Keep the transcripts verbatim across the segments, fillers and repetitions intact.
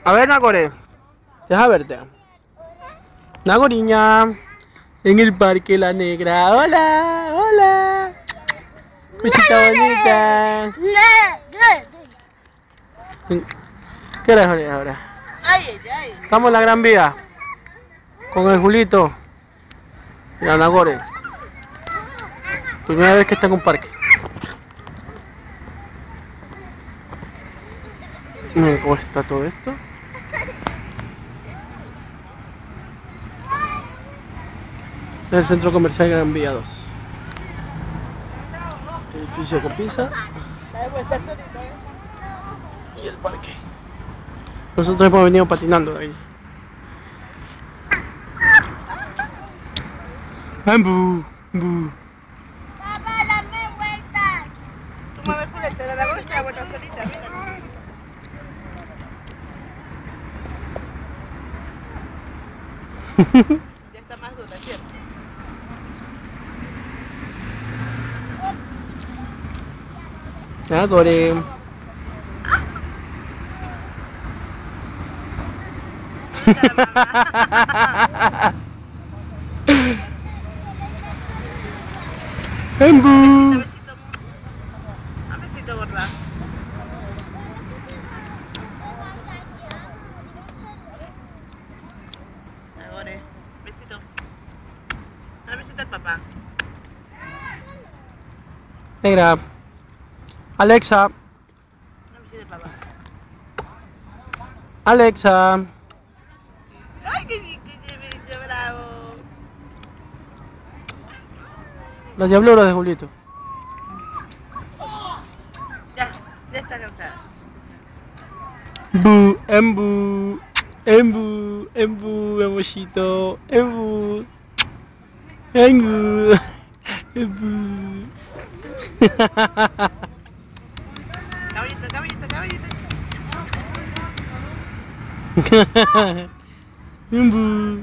A ver, Nagore. Deja verte. Nagoriña. En el parque La Negra. Hola, hola. Cosita bonita. ¿Qué hora es ahora? Estamos en la Gran Vía. Con el Julito. Y la Nagore. Primera vez que está en un parque. Miren cómo está todo esto. Este es el centro comercial Gran Vía dos. Edificio con pizza. Y el parque. Nosotros hemos venido patinando de ahí. ¡Ambu! ¡Bu! Papá, dame vueltas. Tú mueves pulete, la Nagore se da vuelta solita, mira. Ya está más dura, ¿cierto? Nagore. ¡Ambu! Besito, un besito, gorda. Nagore, besito. Dale besito al papá. Negra. Alexa. Dale besito al papá. Alexa. Ay, qué, qué, qué, qué bravo. Las diabluras de Julito. Ya, ya está cansada. Bu, embu, embu, embu, amorcito, embu, embu, embu. Caballito, caballito, caballito. Embu,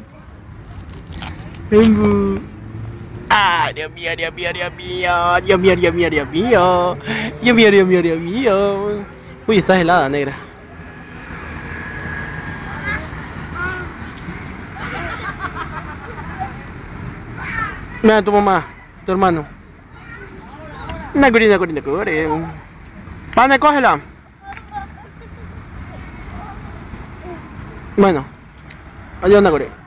embu. Ah, Dios mío, Dios mío, Dios mío, Dios mío, Dios mío, Dios mío, Dios mío, Dios mío, Dios mío. Uy, estás helada, negra. Mira, tu mamá, tu hermano. Nagore, Nagore, Nagore. Pane, cógela. Bueno, adiós, Nagore.